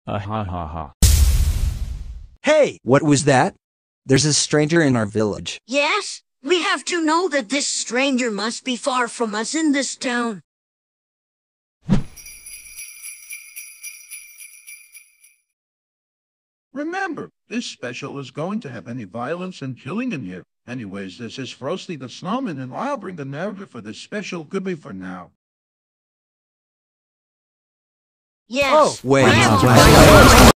Ha ha ha. Hey, what was that? There's a stranger in our village. Yes, we have to know that this stranger must be far from us in this town. Remember, this special is going to have any violence and killing in here. Anyways, this is Frosty the Snowman, and I'll bring the narrative for this special. Goodbye for now. Yes. Wait. we have to-